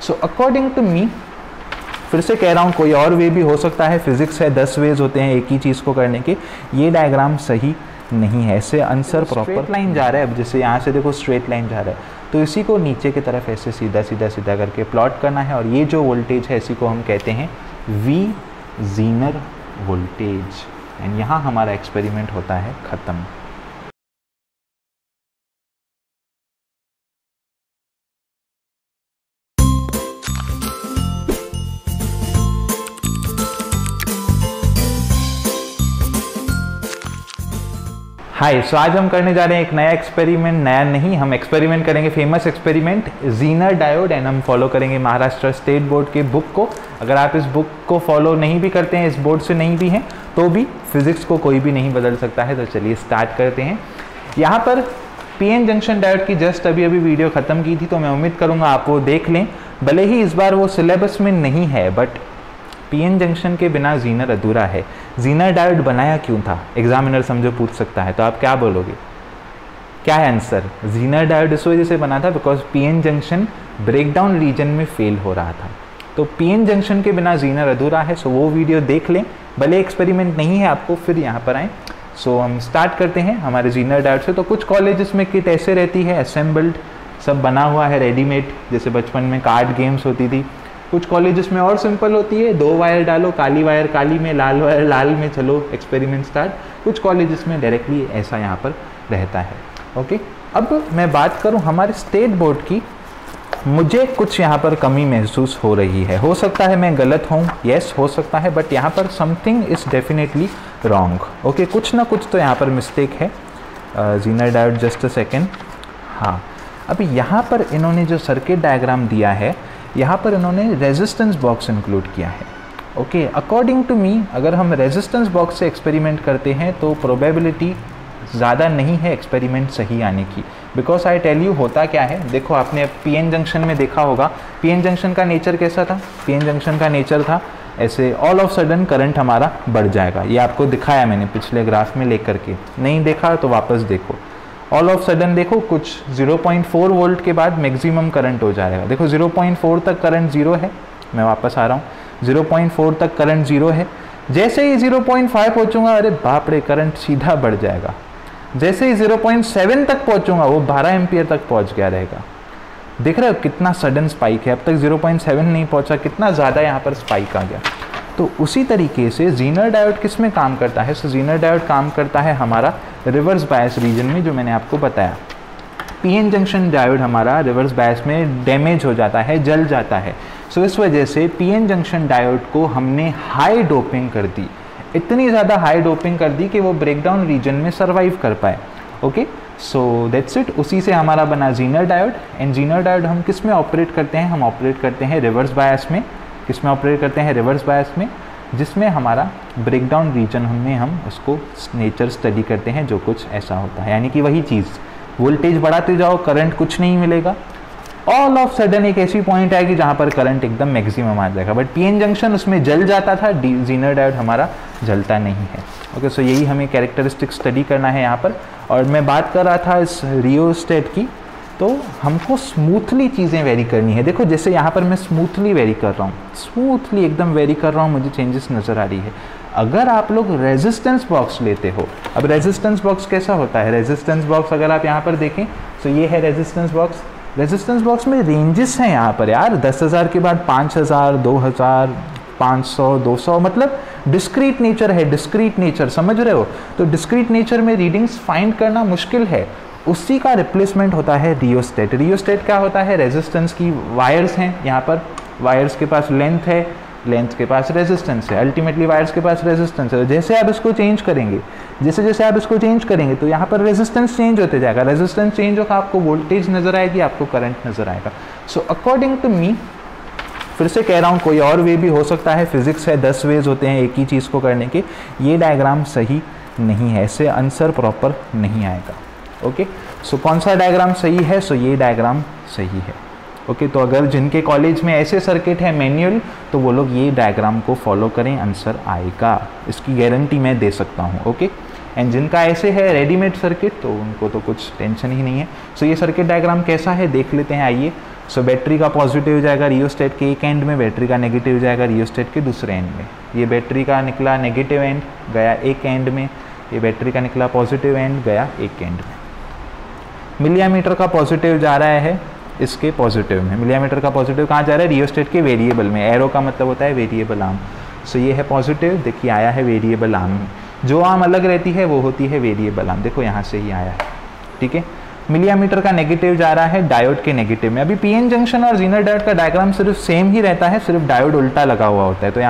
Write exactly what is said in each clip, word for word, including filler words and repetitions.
So according to me, फिर से कह रहा हूँ कोई और वे भी हो सकता है, फिजिक्स है, दस वेज होते हैं एक ही चीज़ को करने के, ये डायग्राम सही नहीं है, ऐसे आंसर प्रॉपर स्ट्रेट लाइन जा रहा है। अब जैसे यहाँ से देखो स्ट्रेट लाइन जा रहा है, तो इसी को नीचे की तरफ ऐसे सीधा सीधा सीधा करके प्लॉट करना है, और ये जो वोल्टेज है इसी को हम कहते हैं वी जीनर वोल्टेज, एंड यहाँ हमारा एक्सपेरिमेंट होता है ख़त्म। हाय, सो आज हम करने जा रहे हैं एक नया एक्सपेरिमेंट। नया नहीं, हम एक्सपेरिमेंट करेंगे famous experiment Zener diode, and हम फॉलो करेंगे महाराष्ट्र स्टेट बोर्ड के बुक को। अगर आप इस बुक को फॉलो नहीं भी करते हैं, इस बोर्ड से नहीं भी हैं, तो भी फिजिक्स को कोई भी नहीं बदल सकता है। तो चलिए स्टार्ट करते हैं। यहाँ पर पीएन जंक्शन डायोड की जस्ट अभी अभी वीडियो ख़त्म की थी, तो मैं उम्मीद करूँगा आप वो देख लें। भले ही इस बार वो सिलेबस में नहीं है, बट पीएन जंक्शन के बिना जीनर अधूरा है। जीनर डायोड बनाया क्यों था, एग्जामिनर समझो पूछ सकता है, तो आप क्या बोलोगे? क्या है आंसर? जीनर डायोड इस वजह से बना था because PN junction breakdown region में फेल हो रहा था। तो पीएन जंक्शन के बिना जीनर अधूरा है। सो वो वीडियो देख लें, भले एक्सपेरिमेंट नहीं है आपको, फिर यहाँ पर आएँ। सो हम स्टार्ट करते हैं हमारे जीनर डायोड से। तो कुछ कॉलेजेस में किट ऐसे रहती है, असेंबल्ड, सब बना हुआ है रेडीमेड, जैसे बचपन में कार्ड गेम्स होती थी। कुछ कॉलेजेस में और सिंपल होती है, दो वायर डालो, काली वायर काली में, लाल वायर लाल में, चलो एक्सपेरिमेंट स्टार्ट। कुछ कॉलेजेस में डायरेक्टली ऐसा यहाँ पर रहता है। ओके, अब मैं बात करूँ हमारे स्टेट बोर्ड की, मुझे कुछ यहाँ पर कमी महसूस हो रही है। हो सकता है मैं गलत हूँ, यस हो सकता है, बट यहाँ पर something is definitely wrong. Okay, कुछ ना कुछ तो यहाँ पर मिस्टेक है। Zener diode, just a second. हाँ, अब यहाँ पर इन्होंने जो सर्किट डायग्राम दिया है, यहाँ पर इन्होंने रेजिस्टेंस बॉक्स इंक्लूड किया है। ओके, अकॉर्डिंग टू मी, अगर हम रेजिस्टेंस बॉक्स से एक्सपेरिमेंट करते हैं तो प्रोबेबिलिटी ज़्यादा नहीं है एक्सपेरिमेंट सही आने की। बिकॉज आई टेल यू होता क्या है, देखो आपने पीएन जंक्शन में देखा होगा, पीएन जंक्शन का नेचर कैसा था? पीएन जंक्शन का नेचर था ऐसे ऑल ऑफ सडन करंट हमारा बढ़ जाएगा। ये आपको दिखाया मैंने पिछले ग्राफ में लेकर के, नहीं देखा तो वापस देखो। ऑल ऑफ सडन देखो कुछ ज़ीरो पॉइंट फोर वोल्ट के बाद मैक्सिमम करंट हो जाएगा। देखो ज़ीरो पॉइंट फोर तक करंट ज़ीरो है, मैं वापस आ रहा हूँ, ज़ीरो पॉइंट फोर तक करंट ज़ीरो है। जैसे ही ज़ीरो पॉइंट फाइव पहुँचूंगा, अरे बाप रे, करंट सीधा बढ़ जाएगा। जैसे ही ज़ीरो पॉइंट सेवन तक पहुँचूंगा, वो बारह एम्पियर तक पहुँच गया रहेगा। देख रहे हो कितना सडन स्पाइक है, अब तक ज़ीरो पॉइंट सेवन नहीं पहुँचा, कितना ज़्यादा यहाँ पर स्पाइक आ गया। तो उसी तरीके से जीनर डायोड किस में काम करता है? सो जीनर डायोड काम करता है हमारा रिवर्स बायस रीजन में, जो मैंने आपको बताया। पीएन जंक्शन डायोड हमारा रिवर्स बायस में डैमेज हो जाता है, जल जाता है। सो इस वजह से पीएन जंक्शन डायोड को हमने हाई डोपिंग कर दी, इतनी ज़्यादा हाई डोपिंग कर दी कि वो ब्रेकडाउन रीजन में सर्वाइव कर पाए। Okay, so that's it. उसी से हमारा बना Zener diode. And Zener diode हम किस में ऑपरेट करते हैं? हम ऑपरेट करते हैं रिवर्स बायस में। किस में ऑपरेट करते हैं? रिवर्स बायस में, जिसमें हमारा ब्रेकडाउन रीजन में हम उसको नेचर स्टडी करते हैं, जो कुछ ऐसा होता है। यानी कि वही चीज़, वोल्टेज बढ़ाते जाओ, करंट कुछ नहीं मिलेगा, ऑल ऑफ सडन एक ऐसी पॉइंट आएगी जहाँ पर करंट एकदम मैक्सिमम आ जाएगा। बट पीएन जंक्शन उसमें जल जाता था, जीनर डायोड हमारा जलता नहीं है। ओके, सो यही हमें कैरेक्टरिस्टिक स्टडी करना है यहाँ पर। और मैं बात कर रहा था इस रियोस्टेट की, तो हमको स्मूथली चीज़ें वेरी करनी है। देखो जैसे यहाँ पर मैं स्मूथली वेरी कर रहा हूँ, स्मूथली एकदम वेरी कर रहा हूँ, मुझे चेंजेस नज़र आ रही है। अगर आप लोग रेजिस्टेंस बॉक्स लेते हो, अब रेजिस्टेंस बॉक्स कैसा होता है? रेजिस्टेंस बॉक्स अगर आप यहाँ पर देखें तो ये है रेजिस्टेंस बॉक्स। रेजिस्टेंस बॉक्स में रेंजेस हैं यहाँ पर यार, दस हज़ार के बाद पाँच हज़ार, दो हज़ार, पाँच सौ, दो सौ, मतलब डिस्क्रीट नेचर है, डिस्क्रीट नेचर, समझ रहे हो? तो डिस्क्रीट नेचर में रीडिंग्स फाइंड करना मुश्किल है। उसी का रिप्लेसमेंट होता है रियोस्टेट। रियोस्टेट क्या होता है? रेजिस्टेंस की वायर्स हैं यहाँ पर, वायर्स के पास लेंथ है, लेंथ के पास रेजिस्टेंस है, अल्टीमेटली वायर्स के पास रेजिस्टेंस है। जैसे आप इसको चेंज करेंगे, जैसे जैसे आप इसको चेंज करेंगे तो यहाँ पर रेजिस्टेंस चेंज होते जाएगा। रेजिस्टेंस चेंज होगा, आपको वोल्टेज नज़र आएगी, आपको करंट नज़र आएगा। सो अकॉर्डिंग टू मी, फिर से कह रहा हूँ कोई और वे भी हो सकता है, फिजिक्स है, दस वेज होते हैं एक ही चीज़ को करने के, ये डायग्राम सही नहीं है, इससे आंसर प्रॉपर नहीं आएगा। ओके, सो कौन सा डायग्राम सही है? सो ये डायग्राम सही है। ओके, तो अगर जिनके कॉलेज में ऐसे सर्किट है मैनुअल, तो वो लोग ये डायग्राम को फॉलो करें, आंसर आएगा, इसकी गारंटी मैं दे सकता हूँ। ओके, एंड जिनका ऐसे है रेडीमेड सर्किट, तो उनको तो कुछ टेंशन ही नहीं है। सो ये सर्किट डायग्राम कैसा है देख लेते हैं, आइए। सो बैटरी का पॉजिटिव जाएगा रियोस्टेट के एक एंड में, बैटरी का नेगेटिव जाएगा रियोस्टेट के दूसरे एंड में। ये बैटरी का निकला नेगेटिव एंड गया एक एंड में, ये बैटरी का निकला पॉजिटिव एंड गया एक एंड में। मिलियमीटर का पॉजिटिव जा रहा है इसके पॉजिटिव में, मिलियमीटर का पॉजिटिव कहाँ जा रहा है, रियोस्टेट के वेरिएबल में। एरो का मतलब होता है वेरिएबल आर्म। सो ये है पॉजिटिव, देखिए आया है वेरिएबल आर्म में। जो आर्म अलग रहती है वो होती है वेरिएबल आर्म, देखो यहाँ से ही आया है, ठीक है। मिलियमीटर का नेगेटिव जा रहा है डायोड के नेगेटिव में। अभी पीएन जंक्शन और जीनर डायोड का डायग्राम सिर्फ सेम ही रहता है, सिर्फ डायोड उल्टा लगा हुआ होता है। तो यहाँ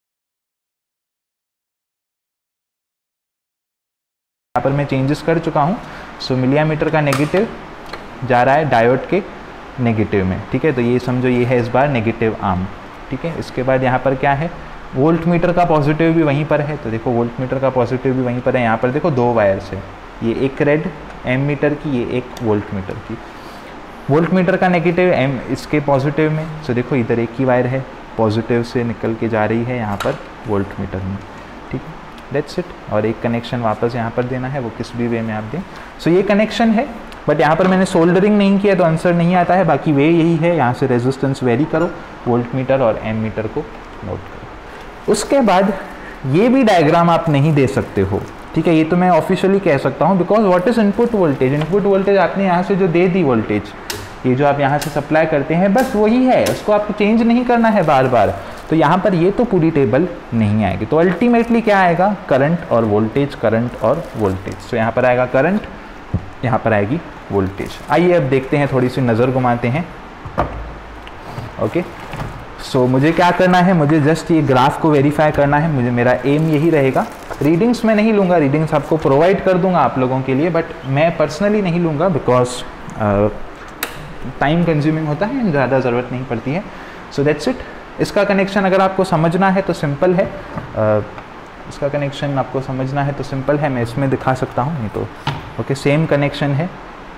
पर मैं चेंजेस कर चुका हूँ। सो मिलियमीटर का नेगेटिव जा रहा है डायोड के नेगेटिव में, ठीक है। तो ये समझो ये है इस बार नेगेटिव आर्म, ठीक है। इसके बाद यहाँ पर क्या है, वोल्ट मीटर का पॉजिटिव भी वहीं पर है। तो देखो वोल्ट मीटर का पॉजिटिव भी वहीं पर है। यहाँ पर देखो दो वायर्स है, ये एक रेड एम मीटर की, ये एक वोल्ट मीटर की। वोल्ट मीटर का नेगेटिव एम इसके पॉजिटिव में। सो देखो इधर एक ही वायर है, पॉजिटिव से निकल के जा रही है यहाँ पर वोल्ट मीटर में, ठीक है। That's it. और एक कनेक्शन वापस यहाँ पर देना है, वो किस भी वे में आप दें। सो ये कनेक्शन है, बट यहाँ पर मैंने सोल्डरिंग नहीं किया तो आंसर नहीं आता है। बाकी वे यही है, यहाँ से रेजिस्टेंस वेरी करो, वोल्ट मीटर और एम मीटर को नोट करो। उसके बाद ये भी डायग्राम आप नहीं दे सकते हो, ठीक है। ये तो मैं ऑफिशियली कह सकता हूँ, because what is input voltage, input voltage आपने यहाँ से जो दे दी वोल्टेज, ये जो आप यहाँ से सप्लाई करते हैं बस वही है, उसको आपको चेंज नहीं करना है बार बार। तो यहाँ पर ये तो पूरी टेबल नहीं आएगी। तो अल्टीमेटली क्या आएगा, करंट और वोल्टेज, करंट और वोल्टेज। तो यहाँ पर आएगा करंट, यहाँ पर आएगी वोल्टेज। आइए अब देखते हैं, थोड़ी सी नज़र घुमाते हैं। ओके, सो मुझे क्या करना है, मुझे जस्ट ये ग्राफ को वेरीफाई करना है। मुझे मेरा एम यही रहेगा। रीडिंग्स मैं नहीं लूँगा, रीडिंग्स आपको प्रोवाइड कर दूंगा आप लोगों के लिए, बट मैं पर्सनली नहीं लूँगा बिकॉज टाइम कंज्यूमिंग होता है, ज़्यादा ज़रूरत नहीं पड़ती है। So that's it. इसका कनेक्शन अगर आपको समझना है तो सिंपल है, uh, इसका कनेक्शन आपको समझना है तो सिंपल है, मैं इसमें दिखा सकता हूँ, नहीं तो ओके सेम कनेक्शन है।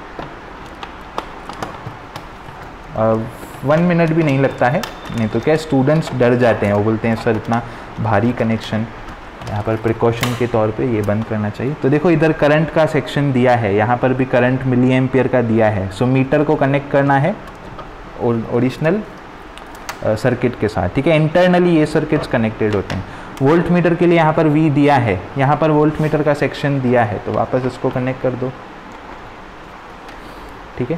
वन uh, मिनट भी नहीं लगता है, नहीं तो क्या स्टूडेंट्स डर जाते हैं, वो बोलते हैं सर इतना भारी कनेक्शन, यहाँ पर प्रिकॉशन के तौर पे ये बंद करना चाहिए। तो देखो इधर करंट का सेक्शन दिया है, यहाँ पर भी करंट मिली एम्पियर का दिया है। सो मीटर को कनेक्ट करना है ओरिजिनल सर्किट के साथ, ठीक है। इंटरनली ये सर्किट्स कनेक्टेड होते हैं। वोल्ट मीटर के लिए यहाँ पर V दिया है, यहाँ पर वोल्ट मीटर का सेक्शन दिया है, तो वापस इसको कनेक्ट कर दो, ठीक है।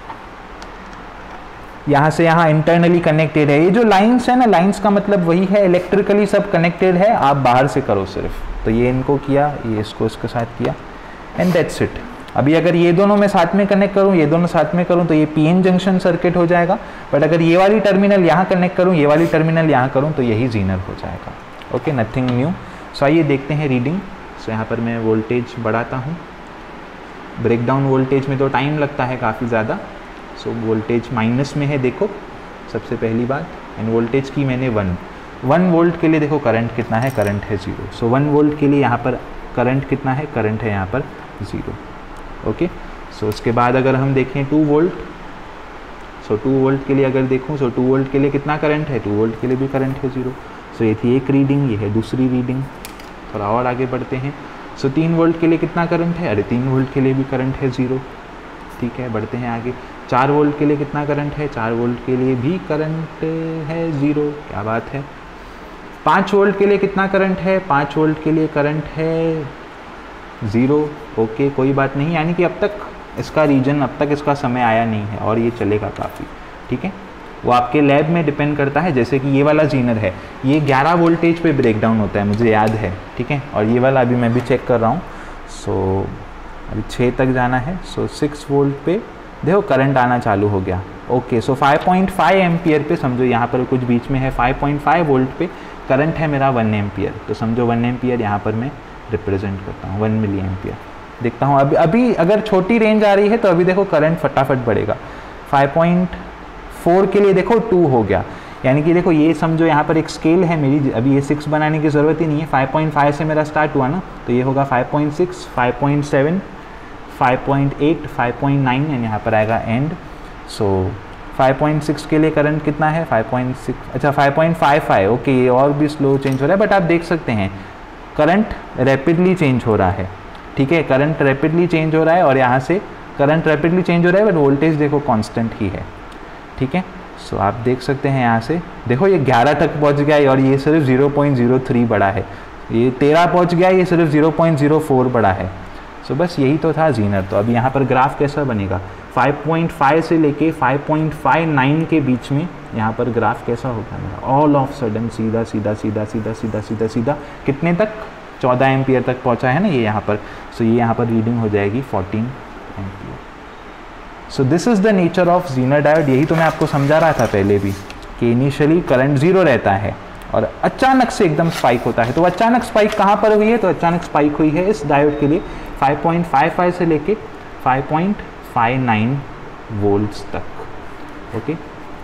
यहाँ से यहाँ इंटरनली कनेक्टेड है। ये जो लाइंस है ना, लाइंस का मतलब वही है, इलेक्ट्रिकली सब कनेक्टेड है, आप बाहर से करो सिर्फ। तो ये इनको किया, ये इसको इसके साथ किया, एंड दैट्स इट। अभी अगर ये दोनों मैं साथ में कनेक्ट करूँ, ये दोनों साथ में करूँ तो ये पीएन जंक्शन सर्किट हो जाएगा। बट अगर ये वाली टर्मिनल यहाँ कनेक्ट करूँ, ये वाली टर्मिनल यहाँ करूँ तो यही जीनर हो जाएगा। Okay, nothing new. सो आइए देखते हैं रीडिंग। सो यहाँ पर मैं वोल्टेज बढ़ाता हूँ। ब्रेकडाउन वोल्टेज में तो टाइम लगता है काफ़ी ज़्यादा। सो वोल्टेज माइनस में है, देखो सबसे पहली बात। एंड वोल्टेज की मैंने वन वन वोल्ट के लिए देखो करंट कितना है, करंट है ज़ीरो। सो वन वोल्ट के लिए यहाँ पर करंट कितना है, करंट है यहाँ पर ज़ीरो। ओके, सो उसके बाद अगर हम देखें two volt, so two volt के लिए अगर देखूँ, सो टू वोल्ट के लिए कितना करंट है, टू वोल्ट के लिए भी करंट है ज़ीरो। सो ये थी एक रीडिंग, ये है दूसरी रीडिंग। थोड़ा और आगे बढ़ते हैं। सो तीन वोल्ट के लिए कितना करंट है, अरे तीन वोल्ट के लिए भी करंट है ज़ीरो, ठीक है। बढ़ते हैं आगे। चार वोल्ट के लिए कितना करंट है, चार वोल्ट के लिए भी करंट है ज़ीरो, क्या बात है। पाँच वोल्ट के लिए कितना करंट है, पाँच वोल्ट के लिए करंट है ज़ीरो, ओके कोई बात नहीं। यानी कि अब तक इसका रीजन, अब तक इसका समय आया नहीं है और ये चलेगा काफ़ी, ठीक है। वो आपके लैब में डिपेंड करता है। जैसे कि ये वाला जीनर है, ये ग्यारह वोल्टेज पे ब्रेकडाउन होता है, मुझे याद है, ठीक है। और ये वाला अभी मैं भी चेक कर रहा हूँ। सो अभी छः तक जाना है। सो सिक्स वोल्ट पे देखो करंट आना चालू हो गया, okay. So five point five ampere पे समझो, यहाँ पर कुछ बीच में है, फाइव पॉइंट फाइव वोल्ट पे करंट है मेरा वन एम्पियर। तो समझो वन एम्पियर यहाँ पर मैं रिप्रेजेंट करता हूँ, वन मिली एम्पियर। देखता हूँ अभी अभी अगर छोटी रेंज आ रही है तो अभी देखो करंट फटाफट बढ़ेगा। फाइव पॉइंट फोर के लिए देखो टू हो गया, यानी कि देखो ये समझो यहाँ पर एक स्केल है मेरी, अभी ये सिक्स बनाने की ज़रूरत ही नहीं है। फाइव पॉइंट फाइव से मेरा स्टार्ट हुआ ना, तो ये होगा five point six, five point seven, five point eight, five point nine, and यहाँ पर आएगा end. So five point six के लिए करंट कितना है, फाइव पॉइंट सिक्स, अच्छा five point five five, okay ये और भी स्लो चेंज हो रहा है, बट आप देख सकते हैं करंट रैपिडली चेंज हो रहा है, ठीक है। करंट रैपिडली चेंज हो रहा है और यहाँ से करंट रैपिडली चेंज हो रहा है, बट वोल्टेज देखो कांस्टेंट ही है। ठीक है। सो आप देख सकते हैं यहाँ से, देखो ये ग्यारह तक पहुँच गया है और ये सिर्फ ज़ीरो पॉइंट ज़ीरो थ्री बढ़ा है, ये तेरह पहुँच गया, ये सिर्फ ज़ीरो पॉइंट ज़ीरो फोर बढ़ा है। सो बस यही तो था ज़ीनर। तो अब यहाँ पर ग्राफ कैसा बनेगा, फाइव पॉइंट फाइव से लेके फाइव पॉइंट फाइव नाइन के बीच में यहाँ पर ग्राफ कैसा होगा मेरा, ऑल ऑफ सडन सीधा सीधा सीधा सीधा सीधा सीधा सीधा कितने तक, चौदह एम्पियर तक पहुँचा है ना ये यहाँ पर। सो ये यहाँ पर रीडिंग हो जाएगी fourteen ampere. So this is the nature of Zener diode. यही तो मैं आपको समझा रहा था पहले भी कि इनिशियली करंट ज़ीरो रहता है और अचानक से एकदम स्पाइक होता है। तो अचानक स्पाइक कहाँ पर हुई है, तो अचानक स्पाइक हुई है इस डायोड के लिए फाइव पॉइंट फाइव फाइव से लेके five point five nine volts तक। ओके,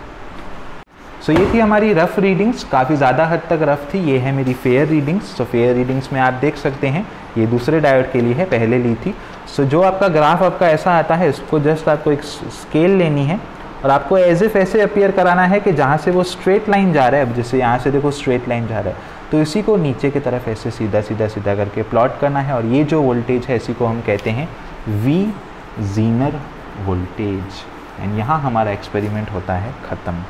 सो ये थी हमारी रफ रीडिंग्स, काफ़ी ज़्यादा हद तक रफ थी। ये है मेरी fair readings. So fair readings में आप देख सकते हैं ये दूसरे डायोड के लिए है, पहले ली थी। सो so, जो आपका ग्राफ आपका ऐसा आता है, इसको जस्ट आपको एक स्केल लेनी है और आपको एज इफ ऐसे अपीयर कराना है कि जहाँ से वो स्ट्रेट लाइन जा रहा है, अब जैसे यहाँ से देखो स्ट्रेट लाइन जा रहा है, तो इसी को नीचे की तरफ ऐसे सीधा सीधा सीधा करके प्लॉट करना है। और ये जो वोल्टेज है इसी को हम कहते हैं वी ज़ीनर वोल्टेज। एंड यहाँ हमारा एक्सपेरिमेंट होता है ख़त्म।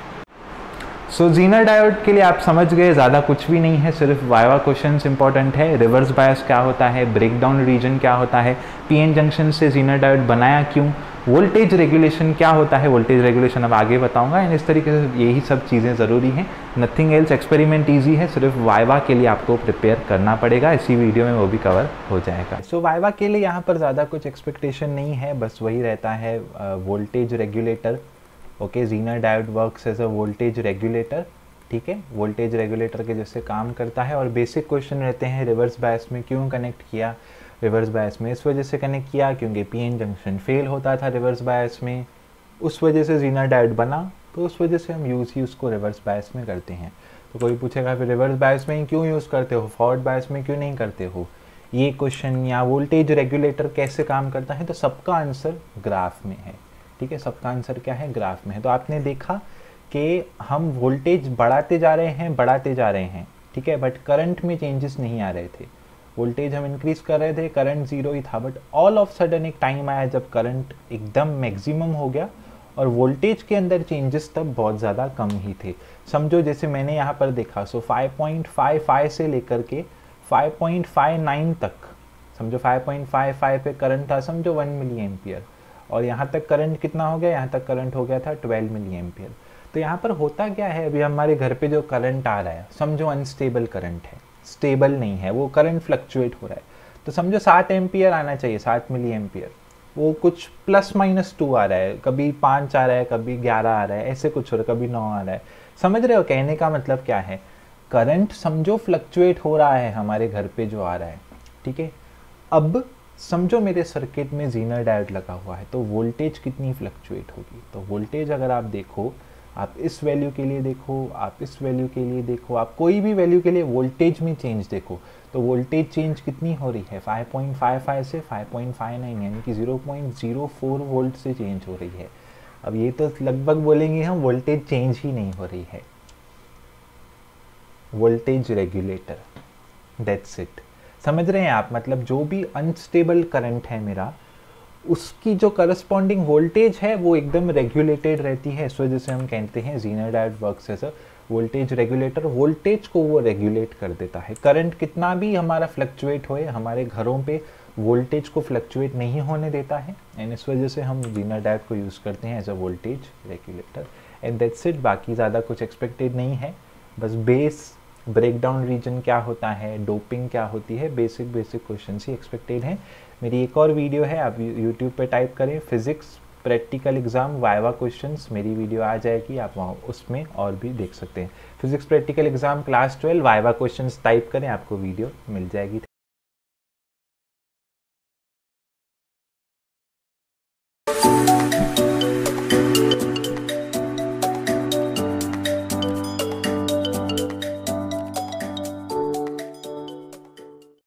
सो ज़ीनर डायोड के लिए आप समझ गए, ज़्यादा कुछ भी नहीं है, सिर्फ वाइवा क्वेश्चंस इंपॉर्टेंट है। रिवर्स बायस क्या होता है, ब्रेकडाउन रीजन क्या होता है, पीएन जंक्शन से ज़ीनर डायोड बनाया क्यों, वोल्टेज रेगुलेशन क्या होता है, वोल्टेज रेगुलेशन अब आगे बताऊंगा। एंड इस तरीके से यही सब चीज़ें ज़रूरी हैं, नथिंग एल्स। एक्सपेरिमेंट ईजी है, सिर्फ वाइवा के लिए आपको प्रिपेयर करना पड़ेगा। इसी वीडियो में वो भी कवर हो जाएगा। सो so, वाइवा के लिए यहाँ पर ज़्यादा कुछ एक्सपेक्टेशन नहीं है, बस वही रहता है voltage regulator. Okay, zener diode works as a voltage regulator, ठीक है, वोल्टेज रेगुलेटर के जैसे काम करता है। और बेसिक क्वेश्चन रहते हैं रिवर्स बायस में क्यों कनेक्ट किया, रिवर्स बायस में इस वजह से कनेक्ट किया क्योंकि पीएन जंक्शन फेल होता था रिवर्स बायस में, उस वजह से ज़ीनर डायोड बना, तो उस वजह से हम यूज़ ही उसको रिवर्स बायस में करते हैं। तो कोई पूछेगा फिर रिवर्स बायस में ही क्यों यूज़ करते हो, फॉरवर्ड बायस में क्यों नहीं करते हो, ये क्वेश्चन, या वोल्टेज रेगुलेटर कैसे काम करता है, तो सबका आंसर ग्राफ में है। ठीक है, सबका आंसर क्या है, ग्राफ में है। तो आपने देखा कि हम वोल्टेज बढ़ाते जा रहे हैं बढ़ाते जा रहे हैं, ठीक है, बट करंट में चेंजेस नहीं आ रहे थे। वोल्टेज हम इंक्रीज कर रहे थे, करंट जीरो ही था, बट ऑल ऑफ सडन एक टाइम आया जब करंट एकदम मैक्सिमम हो गया और वोल्टेज के अंदर चेंजेस तब बहुत ज़्यादा कम ही थे। समझो जैसे मैंने यहाँ पर देखा, so five point five five से लेकर के फाइव पॉइंट फाइव नाइन तक, समझो फाइव पॉइंट फाइव फाइव पे करंट था, समझो वन मिली एम्पियर, और यहाँ तक करंट कितना हो गया, यहाँ तक करंट हो गया था ट्वेल्व मिली एम्पियर। तो यहाँ पर होता क्या है, अभी हमारे घर पे जो करंट आ रहा है, समझो अनस्टेबल करंट है, स्टेबल नहीं है, वो करंट फ्लक्चुएट हो रहा है। तो समझो सात एम्पियर आना चाहिए, सात मिली एम्पियर, वो कुछ प्लस माइनस टू आ रहा है, कभी पाँच आ रहा है, कभी ग्यारह आ रहा है, ऐसे कुछ हो रहा है, कभी नौ आ रहा है। समझ रहे हो कहने का मतलब क्या है, करंट समझो फ्लक्चुएट हो रहा है हमारे घर पे जो आ रहा है, ठीक है। अब समझो मेरे सर्किट में ज़ीनर डायोड लगा हुआ है, तो वोल्टेज कितनी फ्लक्चुएट होगी, तो वोल्टेज अगर आप देखो, आप इस वैल्यू के लिए देखो, आप इस वैल्यू के लिए देखो, आप कोई भी वैल्यू के लिए वोल्टेज में चेंज देखो, तो वोल्टेज चेंज कितनी हो रही है, फाइव पॉइंट फाइव फाइव से फाइव पॉइंट फाइव नाइन, यानी कि zero point zero four volt से चेंज हो रही है। अब ये तो लगभग बोलेंगे हम वोल्टेज चेंज ही नहीं हो रही है, वोल्टेज रेगुलेटर, दैट्स इट। समझ रहे हैं आप, मतलब जो भी अनस्टेबल करंट है मेरा, उसकी जो करस्पॉन्डिंग वोल्टेज है वो एकदम रेगुलेटेड रहती है। इस वजह से हम कहते हैं zener diode works as a voltage regulator. Voltage को वो रेगुलेट कर देता है। करंट कितना भी हमारा फ्लक्चुएट होए, हमारे घरों पे वोल्टेज को फ्लक्चुएट नहीं होने देता है, एंड इस वजह से हम ज़ीनर डायोड को यूज़ करते हैं as a voltage regulator. And that's it, बाकी ज़्यादा कुछ एक्सपेक्टेड नहीं है, बस बेस, ब्रेकडाउन रीजन क्या होता है, डोपिंग क्या होती है, बेसिक बेसिक क्वेश्चन ही एक्सपेक्टेड हैं। मेरी एक और वीडियो है, आप यूट्यूब पे टाइप करें physics practical exam viva questions, मेरी वीडियो आ जाएगी, आप वहाँ उसमें और भी देख सकते हैं। Physics practical exam class twelve viva questions type करें, आपको वीडियो मिल जाएगी।